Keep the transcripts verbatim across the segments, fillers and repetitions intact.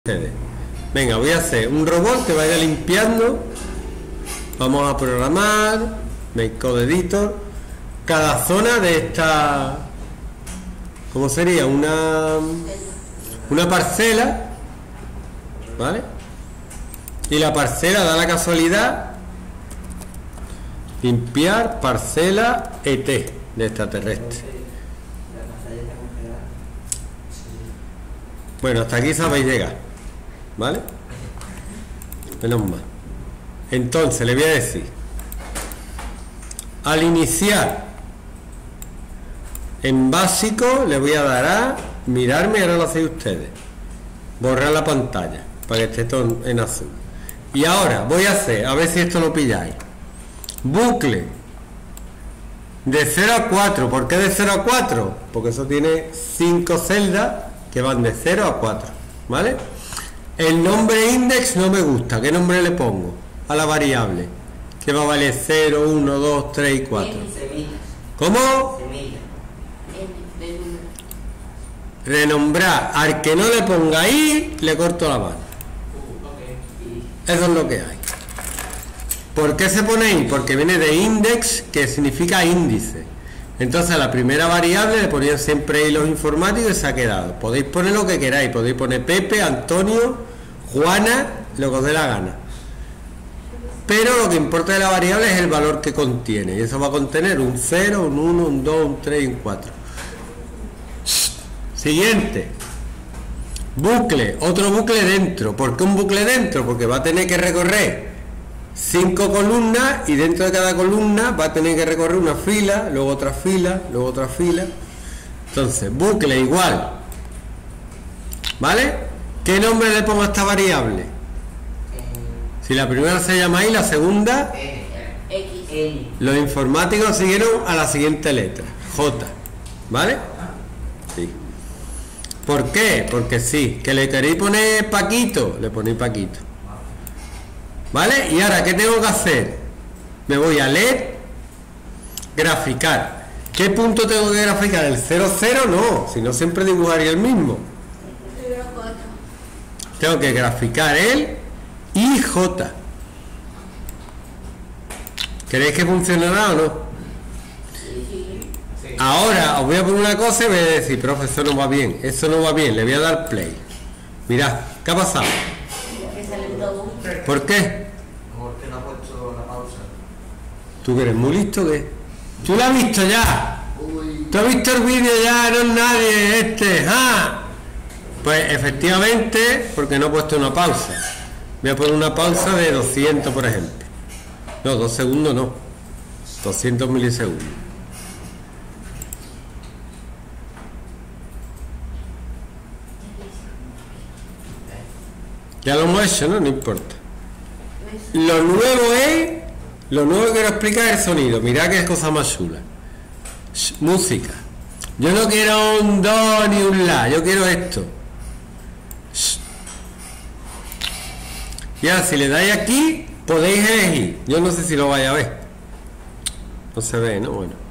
ustedes. Venga, voy a hacer un robot que vaya limpiando. Vamos a programar Make Code Editor cada zona de esta, ¿cómo sería? Una una parcela, ¿vale? Y la parcela da la casualidad limpiar parcela E T de extraterrestre. Bueno, hasta aquí sabéis llegar, ¿vale? Menos mal. Entonces le voy a decir, al iniciar en básico le voy a dar a mirarme, y ahora lo hacéis ustedes, borrar la pantalla para que esté todo en azul. Y ahora voy a hacer, a ver si esto lo pilláis, bucle de cero a cuatro. ¿Por qué de cero a cuatro? Porque eso tiene cinco celdas que van de cero a cuatro, ¿vale? El nombre index no me gusta. ¿Qué nombre le pongo a la variable? Que va a valer cero, uno, dos, tres y cuatro. ¿Cómo? Semilla. Renombrar. Al que no le ponga ahí, le corto la mano. Eso es lo que hay. ¿Por qué se pone ahí? Porque viene de index, que significa índice. Entonces a la primera variable le ponían siempre ahí los informáticos y se ha quedado. Podéis poner lo que queráis, podéis poner Pepe, Antonio, Juana, lo que os dé la gana. Pero lo que importa de la variable es el valor que contiene. Y eso va a contener un cero, un uno, un dos, un tres y un cuatro. Siguiente. Bucle, otro bucle dentro. ¿Por qué un bucle dentro? Porque va a tener que recorrer cinco columnas y dentro de cada columna va a tener que recorrer una fila, luego otra fila, luego otra fila. Entonces, bucle igual, ¿vale? ¿Qué nombre le pongo a esta variable? Si la primera se llama I, la segunda X. Los informáticos siguieron a la siguiente letra, J, ¿vale? Sí. ¿Por qué? Porque sí. ¿Que le queréis poner Paquito? Le ponéis Paquito, ¿vale? Y ahora, ¿qué tengo que hacer? Me voy a L E D, graficar. ¿Qué punto tengo que graficar? ¿El cero, cero? No, si no siempre dibujaría el mismo. Tengo que graficar el I J. ¿Queréis que funcionará o no? Ahora os voy a poner una cosa y voy a decir, profe, eso no va bien, eso no va bien, le voy a dar play. Mirad, ¿qué ha pasado? ¿Por qué? Porque no ha puesto la pausa. ¿Tú que eres muy listo qué? ¿Tú lo has visto ya? Uy. ¿Tú has visto el vídeo ya? No es nadie este. ¡Ah! Pues efectivamente, porque no he puesto una pausa. Voy a poner una pausa de doscientos, por ejemplo. No, dos segundos no. doscientos milisegundos. Ya lo hemos hecho, ¿no? No importa. Lo nuevo es, lo nuevo que quiero explicar es el sonido. Mirad qué cosa más chula. Sh, música. Yo no quiero un do ni un la, yo quiero esto. Sh. Y ahora si le dais aquí, podéis elegir. Yo no sé si lo vais a ver. No se ve, ¿no? Bueno.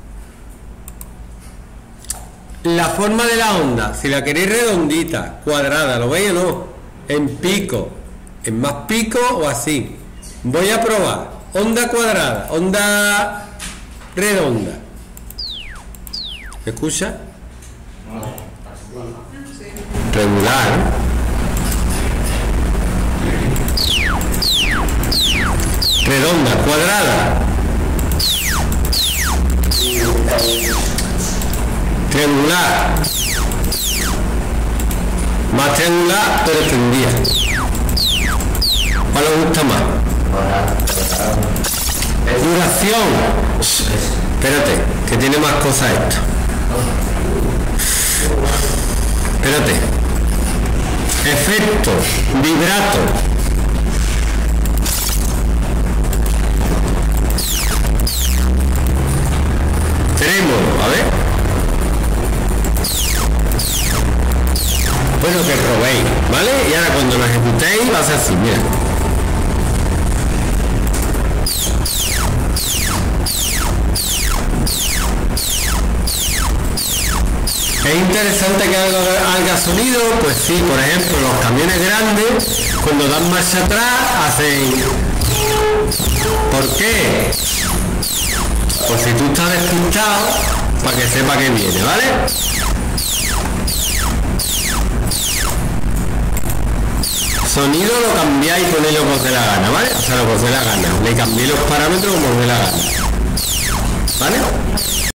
La forma de la onda, si la queréis redondita, cuadrada, ¿lo veis o no? En pico, en más pico o así. Voy a probar onda cuadrada, onda redonda. ¿Se escucha? Regular. Redonda, cuadrada. Triangular. Más triangular, pero tendría. ¿Cuál os gusta más? Duración. Espérate, que tiene más cosas esto. Espérate. Efecto, vibrato. Trémolo, a ver. Bueno, que probéis, ¿vale? Y ahora cuando lo ejecutéis va a ser así, mira. ¿Es interesante que haga, haga sonido? Pues sí, por ejemplo, los camiones grandes, cuando dan marcha atrás, hacen... ¿Por qué? Pues si tú estás despistado, para que sepa que viene, ¿vale? Sonido lo cambiáis y ponéis lo que os dé la gana, ¿vale? O sea, lo que os dé la gana. Le cambié los parámetros como os dé la gana. ¿Vale?